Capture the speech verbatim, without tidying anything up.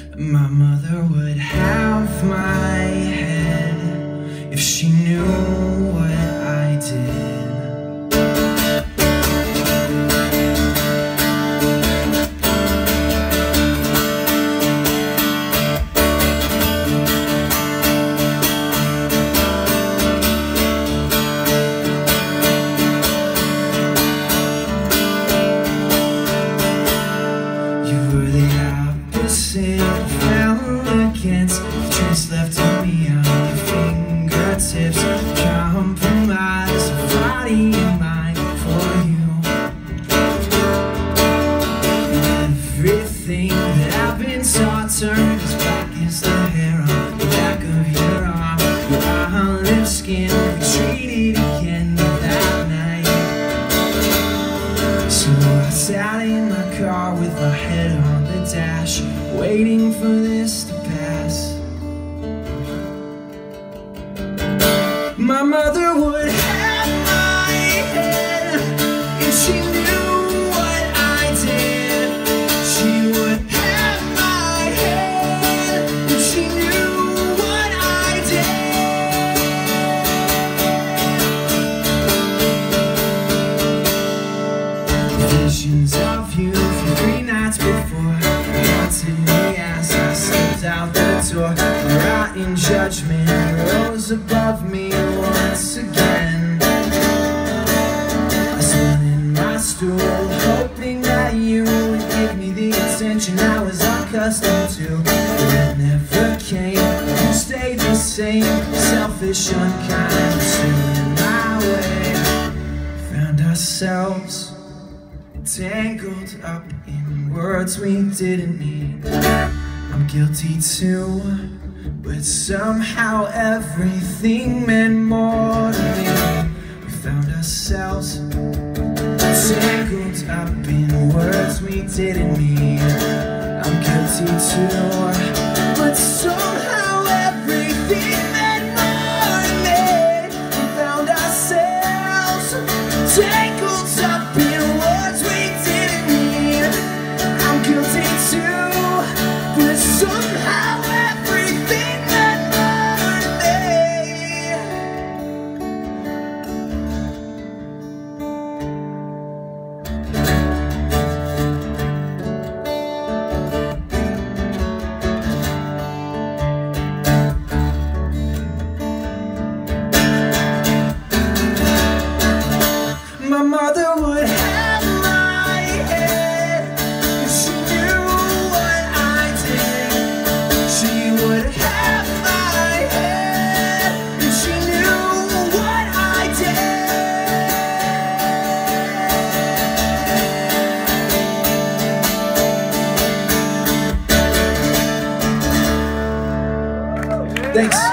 My mother would have my head if she knew what I did. Fell against the trace left on me on your fingertips. Compromise a body and mind for you. Everything that I've been taught turned as black as the hair on the back of your arm. Your olive skin retreated again that night. So I sat in my car with my head on the dash, waiting for this to pass. My mother would have my head and she knew what I did. She would have my head and she knew what I did. Visions of you from three nights before haunted me as I stepped out the door. Rotten judgment rose above me once again. I spun in my stool, hoping that you would give me the attention I was accustomed to. But it never came. You stayed the same, selfish, unkind, still in my way. Found ourselves tangled up in words we didn't need. I'm guilty too, but somehow everything meant more to me. We found ourselves tangled up in words we didn't mean. I'm guilty too, but somehow everything meant more to me. We found ourselves tangled up in words we didn't mean. I'm guilty too, but somehow everything meant more to me. My mother would have my head if she knew what I did. She would have my head if she knew what I did. Thanks.